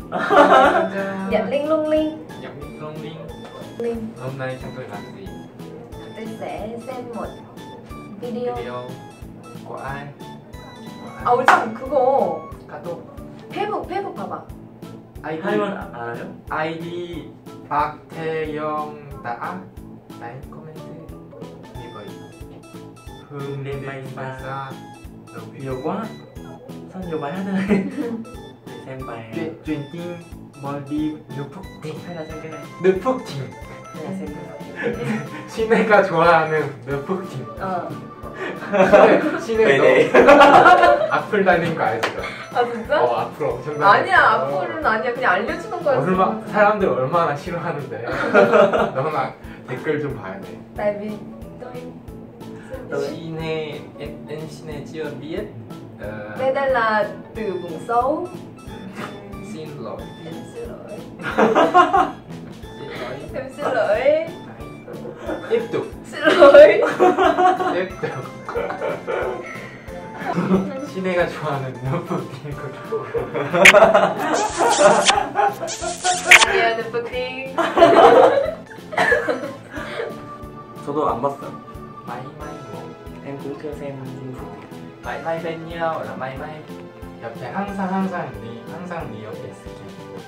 Nhật Linh lung linh. Nhật Lung Linh. Linh. Hôm nay chúng tôi làm gì? Tôi sẽ xem một video. Video của ai? 아 우리 참 그거 카톡. 페북 봐봐. 아이디 하이만 알아요? 아이디 박태영 đã đấy comment như vậy. Hương Đêm đêm bay xa. xa. Nhiều quá. Sao nhiều bài hát đây? Để xem bài truyền tin Maldives nước Phúc Thịnh. hay là xem cái này? nước Phúc Thịnh. Hay là xem cái này? 시내가 좋아하는 nước Phúc Thịnh. 어. 시내도 네네. 악플 달린 거 알죠? 아 진짜? 악플 엄청 달린 아니야 악플은 아니야 그냥 알려주는 거였어. 사람들 얼마나 싫어하는데. 너는 댓글 좀 봐야 돼. Tại vì tôi 시내 em 시내 chưa biết. đây là từ vùng xấu. Xin lỗi. Em xin lỗi. Xin lỗi. Em xin lỗi. Tiếp tục. Xin lỗi. tiếp tục. 시내가 좋아하는 너프팅을. 아니야 넷플릭. 저도 안 봤어요. May may một. Em cũng chưa xem Vinh Phúc. May may bên nhau là may may. 옆에 항상 네 옆에 있을게.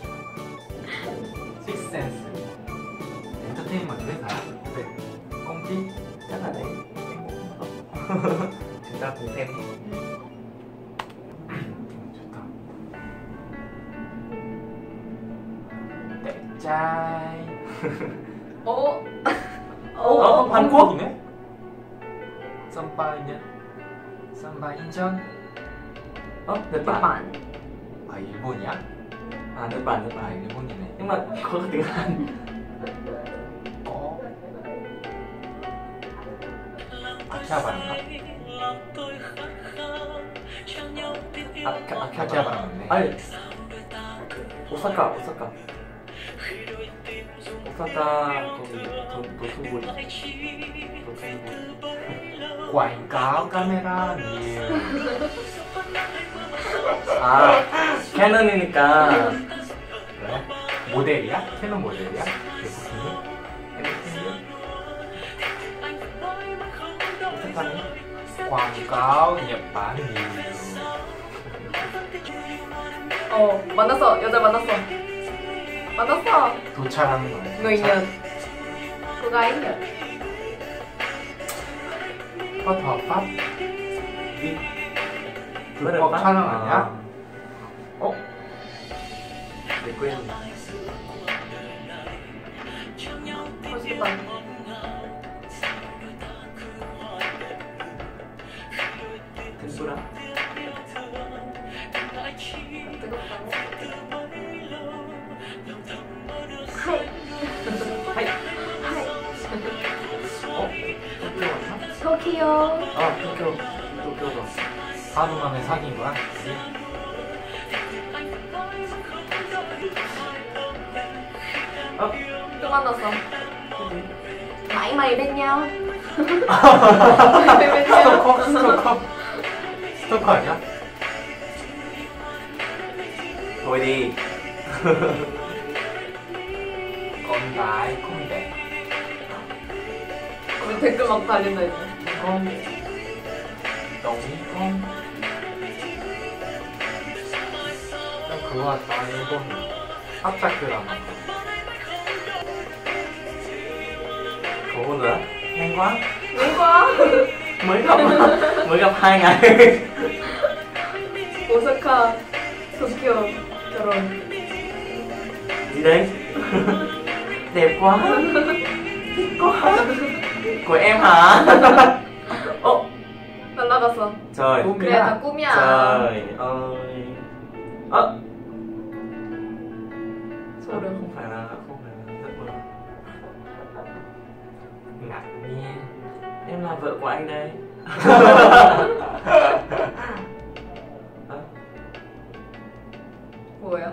Six Sense. 엔터테인먼트 회사. 네. công ty. Chắc là đấy. Chúng ta cùng xem. 좋다. đẹp trai. 어? 한국이네? 선바이냐? 선바 인천? Nhật Bản. Bản. 아 일본이야? À, Nhật Bản. 아 일본이네. Nhưng mà có tiếng Hàn. 어? 아키하바란가? 아키하바란네. 아니, 오사카. 오사카 거기 도수부리. quảng cáo camera nhiều. 아, 캐논이니까. 왜? 모델이야? 캐논 모델이야? 제품이? 오사카네. quảng cáo Nhật Bản nhiều. 어 만났어 여자 만났어. 만났어. 도착하는 거야. Người Nhật. Cô gái Nhật. 컷 hợp 위. 불법 촬영 아니야? 어? 내 quên. 거짓말. 템푸라. 하이. 하이. 어? 도쿄 왔나? 토키오. 아, 도쿄가. 하루 만에 사귄 거야? 어? 또 만났어. 마이마이 bên nhau. 마이마이 bên nhau. 스토커 아니야? Thôi đi. con gái không đẹp. 우리 댓글 막 달린다 이제. con đồng ý không? 그거 같다. 일본 합작 드라마. Khổ nữa. Nhanh quá. Nhanh quá. Mới gặp 2 ngày. 오사카, 도쿄 결혼. Gì đấy? Đẹp quá. Thích quá. Của em hả? Ồ. 날라갔어. Trời. 그래 다 꿈이야. Trời ơi. Ơ. 소름. Không phải là giấc mơ. ngạc nhiên. Em là vợ của anh đây. 뭐예요?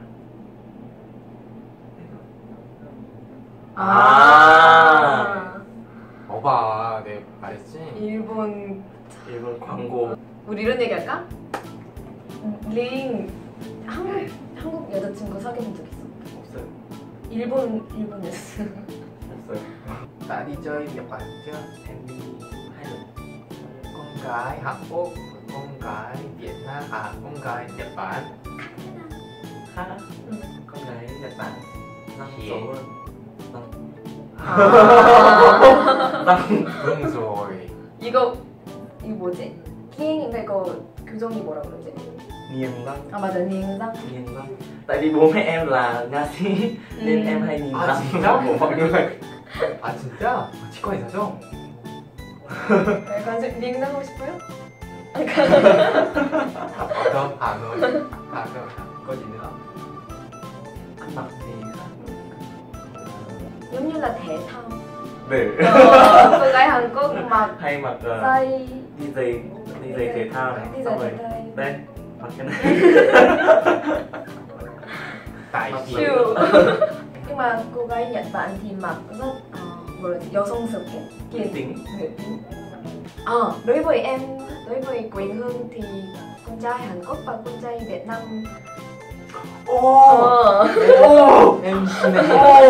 아. 봐봐, 내가 말했지? 일본. 일본 광고. 우리 이런 얘기 할까? 링 한국 여자친구 사귀는 적 있어? 없어요. 일본 여자. 없어요. Đã đi chơi Nhật Bản chưa? Em đi 2 lần. Con gái Hàn Quốc, con gái Việt Nam, con gái Nhật Bản. Khác á? Ừ. Con gái Nhật Bản răng Hiền. xấu hơn. Răng. 아. răng. Đúng rồi. 이거 뭐지? 기행인가 이거 교정이 뭐라 그러지? Niềng răng. 아 맞아 niềng răng. Niềng răng. Tại vì bố mẹ em là nha sĩ nên em hay nhìn À răng 진짜? của mọi người. 아 진짜? 치과 의사죠? 약간 좀 niềng răng 하고 싶어요? Không, Hà Nội. Hà Nội. Có gì nữa? Ăn mặc thì giống như là thể thao. để Cô gái Hàn Quốc mặc hay mặc giày đi giày thể thao này, đi xong giày rồi thể thao. đây mặc cái này. Tại Mặc vì Chịu. Nhưng mà cô gái Nhật Bản thì mặc rất 여성스럽게 Kiên tính. nữ tính. Đối với Quỳnh Hương thì con trai Hàn Quốc và con trai Việt Nam. Ô MC네.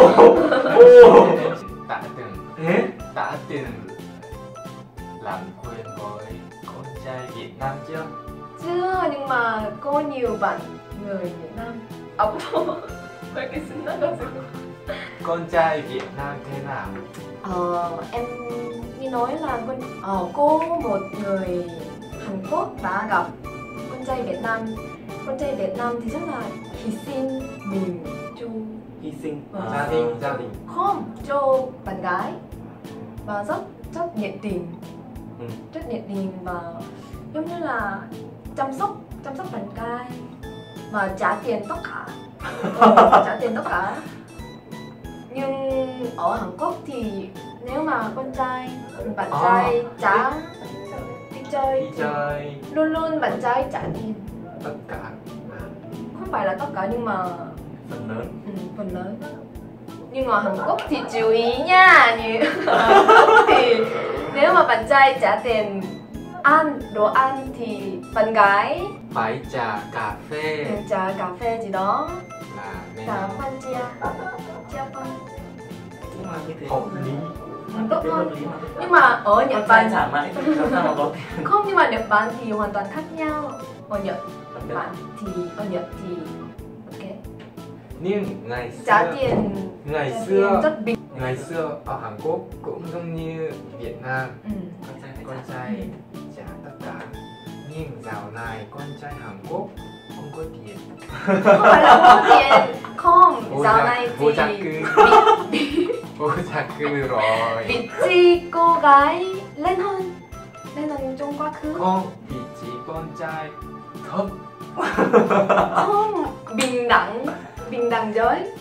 Đã từng thế đã từng làm quen với con trai Việt Nam chưa? Chưa, nhưng mà có nhiều bạn người Việt Nam. Mấy cái xin nó có sự. Con trai Việt Nam thế nào? Em nghe nói là có một người Hàn Quốc đã gặp con trai Việt Nam. Con trai Việt Nam thì rất là hy sinh mình cho hy sinh Gia đình. không cho bạn gái và rất nhiệt tình, Ừ. rất nhiệt tình và giống như là chăm sóc bạn gái và trả tiền tất cả. Trả tiền tất cả. Nhưng ở Hàn Quốc thì nếu mà bạn trai trả đi chơi Đi thì chơi luôn luôn bạn trai trả tiền. tất cả. Không phải là tất cả nhưng mà phần lớn. phần lớn. Nhưng mà Hàn Quốc thì chú ý nha, Hàn Quốc thì nếu mà bạn trai trả tiền đồ ăn thì bạn gái Phải trả cà phê trả cà phê gì đó, là nên trả phân chia phân. Nhưng mà như thế hợp lý. Tốt biết hơn. hợp lý mà. Nhưng mà ở Nhật Con trai Bản trả mãi thì làm sao mà có tiền. không, nhưng mà Nhật Bản thì hoàn toàn khác nhau. Ở Nhật Đặc Bản thì ok Nhưng ngày trả xưa tiền rất bình. ngày xưa ở Hàn Quốc cũng giống như Việt Nam, con trai trả tất cả. Nhưng dạo này con trai Hàn Quốc không có tiền. Không phải là không có tiền, không, dạo này vô gia thì cư. Vô gia cư rồi. vị trí cô gái lên hơn trong quá khứ. Không, vị trí con trai thấp. Không, bình đẳng giới,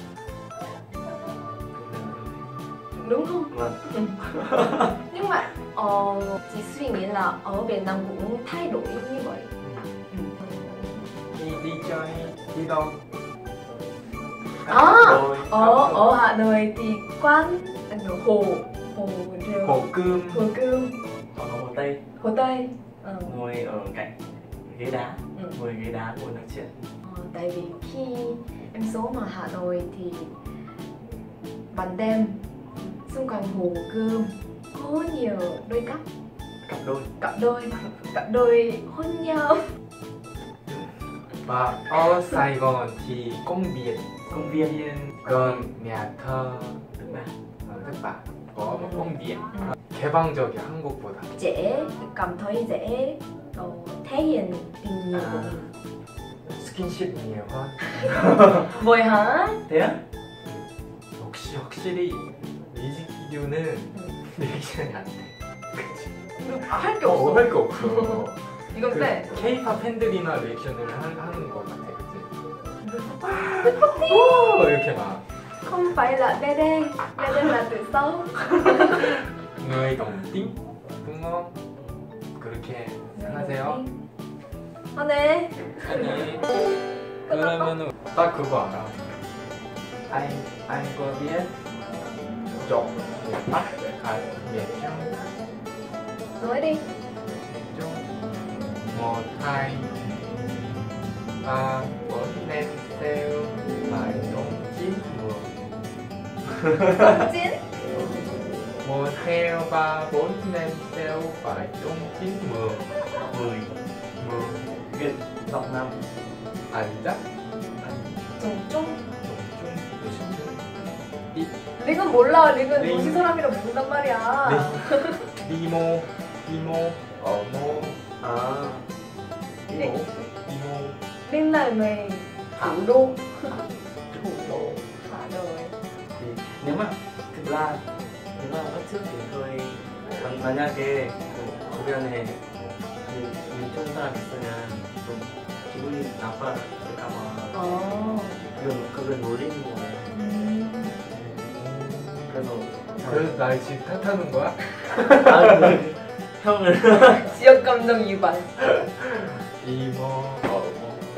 đúng không? Vâng. Nhưng mà chị suy nghĩ là ở Việt Nam cũng thay đổi như vậy. Đi chơi đi đâu? Ở Hà Nội thì quán hồ rượu, Hồ Gươm. Ở Hồ Tây Hồ Tây. ngồi ở cạnh ghế đá, ngồi ghế đá ngồi nói chuyện. Tại vì khi em sống ở Hà Nội thì ban đêm xung quanh Hồ Gươm có nhiều đôi cặp đôi hôn nhau. Và ở Sài Gòn thì công viên gần nhà thờ Đức Bà có một công viên 개방적이 한국보다. cảm thấy dễ thể hiện tình yêu của mình. 스킨십 nhiều hơn. Vậy hả? Thế á? 역시 확실히 뮤직비디오는 리액션이 안 돼. 할 게 없어. 할 게 없어. 이건 빼. K-pop 팬들이나 리액션을 하는 거 같아, 그치? 오, 이렇게 막 Không phải là BD là từ xấu. người đồng tính, đúng không? 그렇게 하세요. 네. 아니, 그러면은 딱 그거 알아. Anh có biết chọn miền Bắc hay miền Trung? Nói đi. Miền Trung 1, 2, 3, 4, 5, 6, Con chín. Một heo ba bốn nem xeo phải chung chín mười. 10 Mười. Việt giọng năm. 앉아. 종종. 좀 무슨 좀. 릭은 몰라. 릭은 릭. 도시 사람이랑 모른단 말이야. 이모. 이모. 어머. À, 릭. 이모. Rik là người thủ đô. thủ đô. Hà Nội. Thì nếu mà thực ra nếu mà bắt chước thì hơi 만약에 그 주변에 민총 사람 있으면 좀 기분이 나빠질까봐 어. 그걸 노리는 거예요. 그래서 그래서 날 지금 탓하는 거야? 아, 그 형을 지역 감정 유발. 이모.